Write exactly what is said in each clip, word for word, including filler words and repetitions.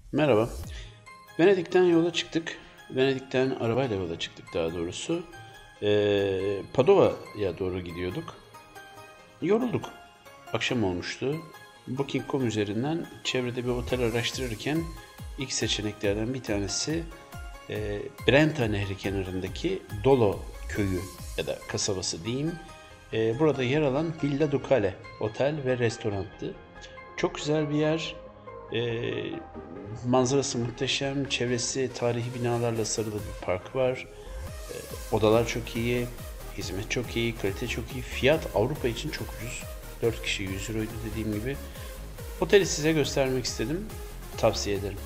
Merhaba. Venedik'ten yola çıktık. Venedik'ten arabayla yola çıktık daha doğrusu. Ee, Padova'ya doğru gidiyorduk. Yorulduk. Akşam olmuştu. booking nokta com üzerinden çevrede bir otel araştırırken ilk seçeneklerden bir tanesi e, Brenta Nehri kenarındaki Dolo köyü ya da kasabası diyeyim. E, burada yer alan Villa Ducale otel ve restoranttı. Çok güzel bir yer. E, Manzarası muhteşem. Çevresi tarihi binalarla sarılı bir park var. E, odalar çok iyi. Hizmet çok iyi. Kalite çok iyi. Fiyat Avrupa için çok ucuz. dört kişi yüz euroydu dediğim gibi. Oteli size göstermek istedim. Tavsiye ederim.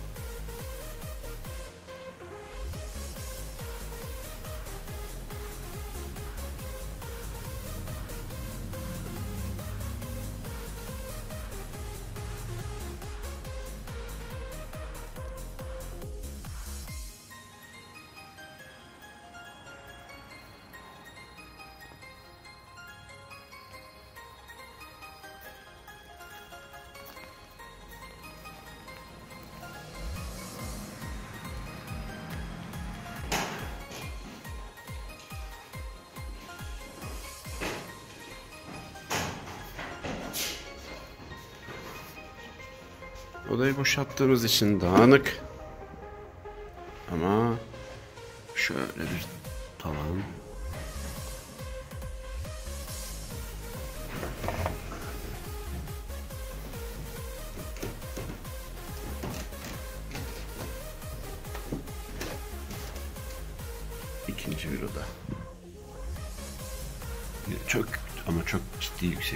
Odayı boşalttığımız için dağınık. Ama şöyle bir tavan. İkinci bir oda. Çok ama çok ciddi yüksek.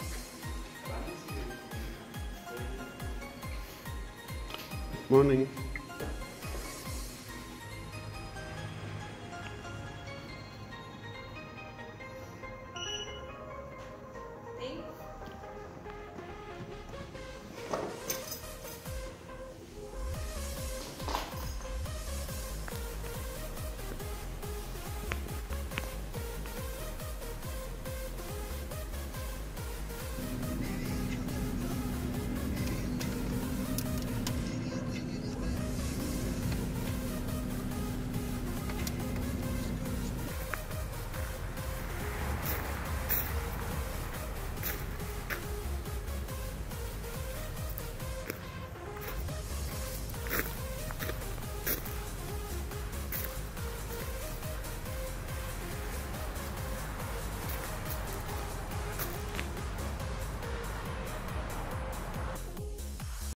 Morning.